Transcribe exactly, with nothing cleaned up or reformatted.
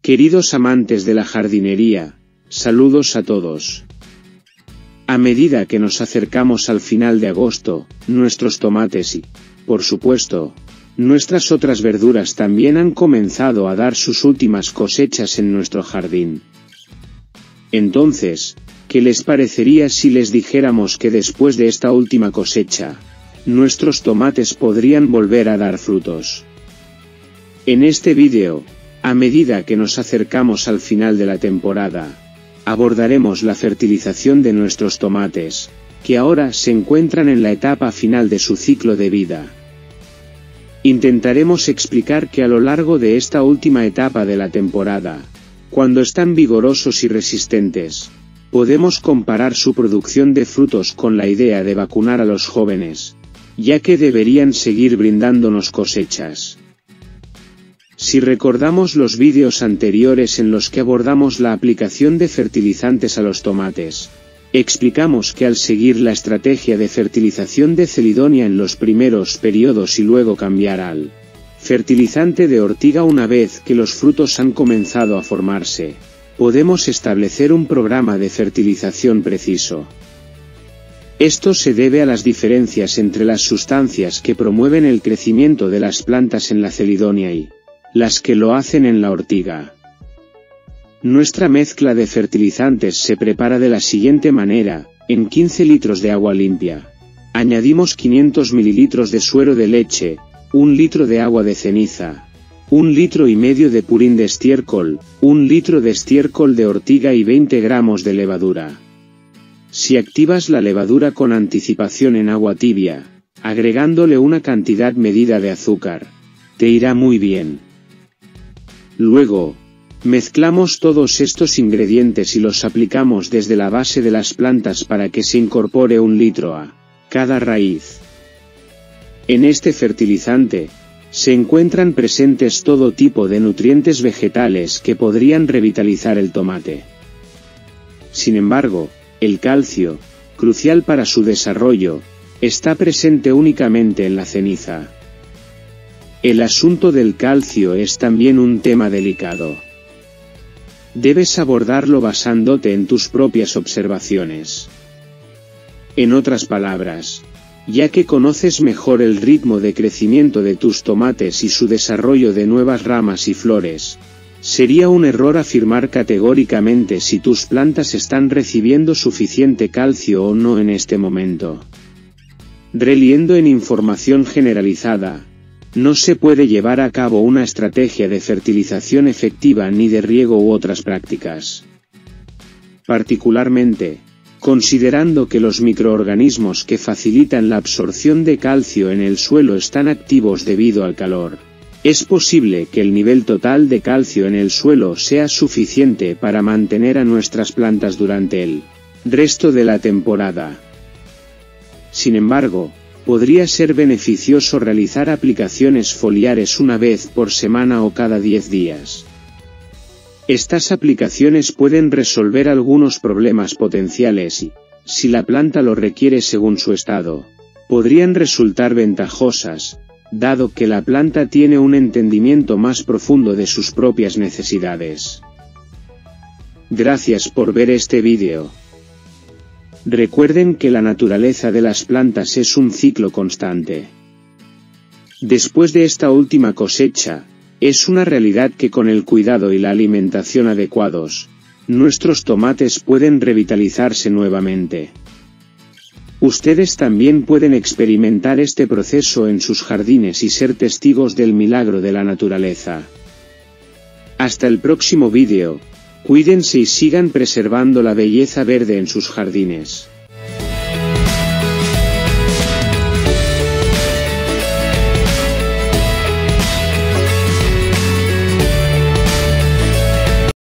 Queridos amantes de la jardinería, saludos a todos. A medida que nos acercamos al final de agosto, nuestros tomates y, por supuesto, nuestras otras verduras también han comenzado a dar sus últimas cosechas en nuestro jardín. Entonces, ¿qué les parecería si les dijéramos que después de esta última cosecha, nuestros tomates podrían volver a dar frutos? En este vídeo, a medida que nos acercamos al final de la temporada, abordaremos la fertilización de nuestros tomates, que ahora se encuentran en la etapa final de su ciclo de vida. Intentaremos explicar que a lo largo de esta última etapa de la temporada, cuando están vigorosos y resistentes, podemos comparar su producción de frutos con la idea de vacunar a los jóvenes, ya que deberían seguir brindándonos cosechas. Si recordamos los vídeos anteriores en los que abordamos la aplicación de fertilizantes a los tomates, explicamos que al seguir la estrategia de fertilización de Celidonia en los primeros periodos y luego cambiar al fertilizante de ortiga una vez que los frutos han comenzado a formarse, podemos establecer un programa de fertilización preciso. Esto se debe a las diferencias entre las sustancias que promueven el crecimiento de las plantas en la Celidonia y las que lo hacen en la ortiga. Nuestra mezcla de fertilizantes se prepara de la siguiente manera: en quince litros de agua limpia, añadimos quinientos mililitros de suero de leche, un litro de agua de ceniza, un litro y medio de purín de estiércol, un litro de estiércol de ortiga y veinte gramos de levadura. Si activas la levadura con anticipación en agua tibia, agregándole una cantidad medida de azúcar, te irá muy bien. Luego, mezclamos todos estos ingredientes y los aplicamos desde la base de las plantas para que se incorpore un litro a cada raíz. En este fertilizante, se encuentran presentes todo tipo de nutrientes vegetales que podrían revitalizar el tomate. Sin embargo, el calcio, crucial para su desarrollo, está presente únicamente en la ceniza. El asunto del calcio es también un tema delicado. Debes abordarlo basándote en tus propias observaciones. En otras palabras, ya que conoces mejor el ritmo de crecimiento de tus tomates y su desarrollo de nuevas ramas y flores, sería un error afirmar categóricamente si tus plantas están recibiendo suficiente calcio o no en este momento. Reliendo en información generalizada, no se puede llevar a cabo una estrategia de fertilización efectiva ni de riego u otras prácticas. Particularmente, considerando que los microorganismos que facilitan la absorción de calcio en el suelo están activos debido al calor, es posible que el nivel total de calcio en el suelo sea suficiente para mantener a nuestras plantas durante el resto de la temporada. Sin embargo, podría ser beneficioso realizar aplicaciones foliares una vez por semana o cada diez días. Estas aplicaciones pueden resolver algunos problemas potenciales y, si la planta lo requiere según su estado, podrían resultar ventajosas, dado que la planta tiene un entendimiento más profundo de sus propias necesidades. Gracias por ver este vídeo. Recuerden que la naturaleza de las plantas es un ciclo constante. Después de esta última cosecha, es una realidad que con el cuidado y la alimentación adecuados, nuestros tomates pueden revitalizarse nuevamente. Ustedes también pueden experimentar este proceso en sus jardines y ser testigos del milagro de la naturaleza. Hasta el próximo vídeo. Cuídense y sigan preservando la belleza verde en sus jardines.